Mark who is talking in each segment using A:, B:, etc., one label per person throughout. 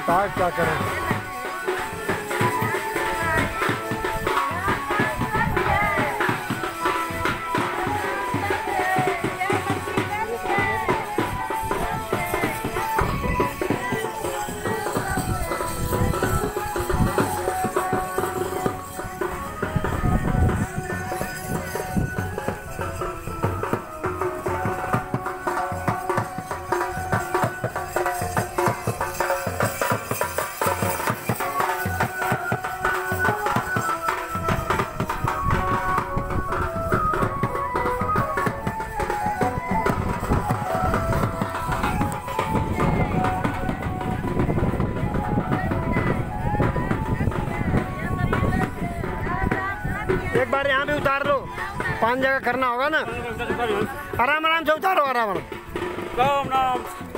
A: होता है, क्या करें। एक बार यहाँ भी उतार लो, 5 जगह करना होगा ना। आराम आराम से उतारो, आराम आराम।
B: राम राम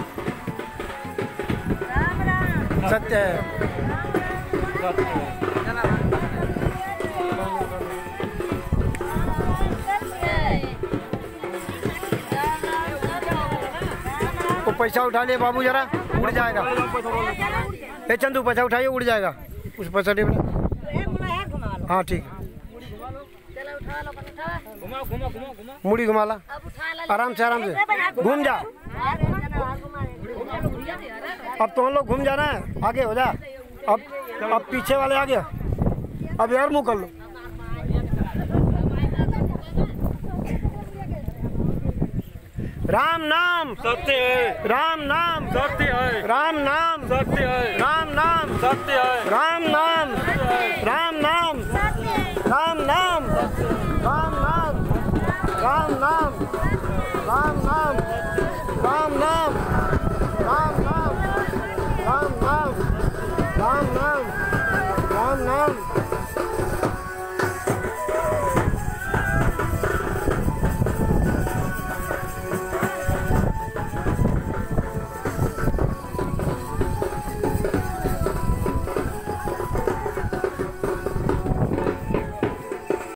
A: सत्य है। वो पैसा उठा लिए बाबू, जरा उड़ जाएगा। ए चंदू पैसा उठाइए, उड़ जाएगा उस पैसा दे। हाँ ठीक है, मुड़ी घुमा ला, आराम से घूम जा। अब तो हम लोग घूम जाना है, आगे हो जा। अब पीछे वाले आ गया, अब यार मुँह कर लो। राम नाम
B: सत्य है,
A: राम नाम
B: सत्य है,
A: राम नाम
B: सत्य है,
A: राम नाम
B: सत्य है,
A: राम नाम राम नाम राम नाम